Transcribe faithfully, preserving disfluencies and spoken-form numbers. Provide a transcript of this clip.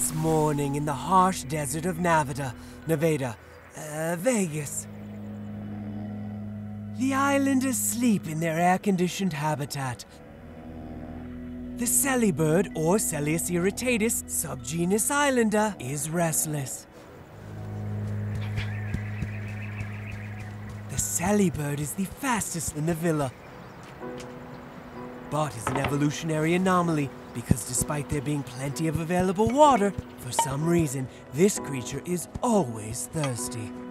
glorious morning in the harsh desert of Nevada, Nevada, uh, Vegas. The islanders sleep in their air-conditioned habitat. The cellibird, or Celius irritatus, subgenus islander, is restless. The cellibird is the fastest in the villa, but is an evolutionary anomaly because despite there being plenty of available water, for some reason, this creature is always thirsty.